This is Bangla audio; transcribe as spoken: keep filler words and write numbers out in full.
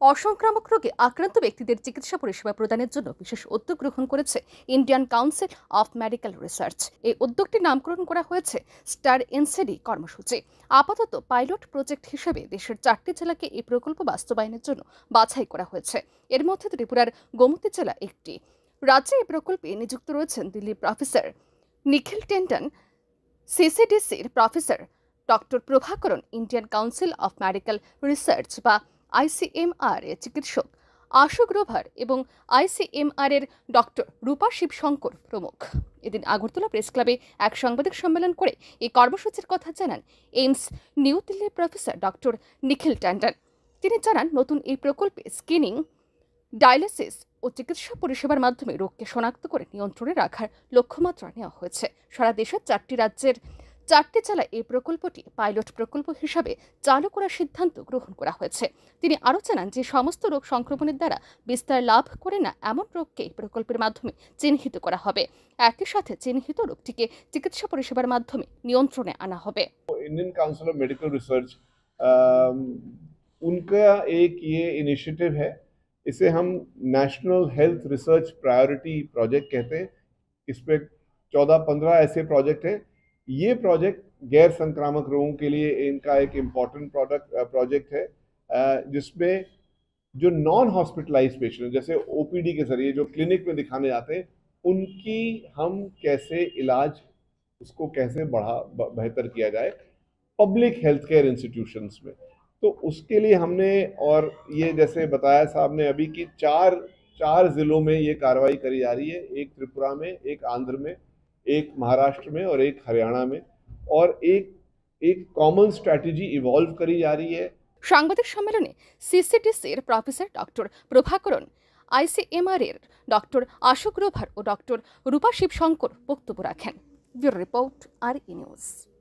অসংক্রামক রোগে আক্রান্ত ব্যক্তিদের চিকিৎসা পরিষেবা প্রদানের জন্য বিশেষ উদ্যোগ গ্রহণ করেছে Indian Council of Medical Research. এই উদ্যোগটির নামকরণ করা হয়েছে স্টার এনসিডি কর্মসূচি। আপাতত পাইলট প্রজেক্ট হিসেবে দেশের চারটি জেলাকে এই প্রকল্প বাস্তবায়নের জন্য বাছাই করা হয়েছে। এর মধ্যে ত্রিপুরার গোমতী জেলা একটি। রাজ্যে এই প্রকল্পে নিযুক্ত রয়েছেন দিল্লির প্রফেসর নিখিল টেন্ডন, সিসিডিসির professor doctor Prabhakaran, Indian Council of Medical Research বা আইসিএমআর এর চিকিৎসক আশু গ্রোভার এবং আইসিএমআর এর ডক্টর রূপা শিবশঙ্কর প্রমুখ। এদিন আগরতলা প্রেস ক্লাবে এক সাংবাদিক সম্মেলন করে এই কর্মসূচির কথা জানান এইমস নিউ দিল্লির প্রফেসর ডক্টর নিখিল ট্যান্ডন। তিনি জানান, নতুন এই প্রকল্পে স্ক্রিনিং, ডায়ালিসিস ও চিকিৎসা পরিষেবার মাধ্যমে রোগকে শনাক্ত করে নিয়ন্ত্রণে রাখার লক্ষ্যমাত্রা নেওয়া হয়েছে। সারা দেশের চারটি রাজ্যের চারটি জেলায় এই প্রকল্পটি পাইলট প্রকল্প হিসাবে চালু করার সিদ্ধান্ত গ্রহণ করা হয়েছে। তিনি আরও জানান যে সমস্ত রোগ সংক্রমণের দ্বারা বিস্তার লাভ করে না এমন রোগকে প্রকল্পের মাধ্যমে চিহ্নিত করা হবে। একই সাথে চিহ্নিত রোগটিকে চিকিৎসা পরিষেবার মাধ্যমে নিয়ন্ত্রণে আনা হবে। Indian Council of Medical Research उनका एक ये इनिशिएटिव है, इसे हम National Health Research Priority Project कहते हैं। इस पे चौदह पंद्रह ऐसे प्रोजेक्ट हैं। ये प्रोजेक्ट गैर संक्रामक रोगों के लिए इनका एक इम्पॉर्टेंट प्रोडक्ट प्रोजेक्ट है, जिसमें जो नॉन हॉस्पिटलाइज पेशेंट जैसे ओपीडी के जरिए जो क्लिनिक में दिखाने जाते हैं, उनकी हम कैसे इलाज उसको कैसे बढ़ा बेहतर किया जाए पब्लिक हेल्थ केयर इंस्टीट्यूशंस में। तो उसके लिए हमने, और ये जैसे बताया साहब ने अभी कि चार चार जिलों में ये कार्रवाई करी जा रही है, एक त्रिपुरा में, एक आंध्र में, एक महाराष्ट्र में और एक हरियाणा में, और एक एक कॉमन स्ट्रैटेजी इवॉल्व करी जा रही है। সাংবাদিক সম্মেলনে সিসিডিসির প্রফেসর ডক্টর প্রভাকরণ, আইসিএমআর এর ডক্টর আশু গ্রোভার ও ডক্টর রূপা শিবশঙ্কর বক্তব্য রাখেন। Bureau report, R E news.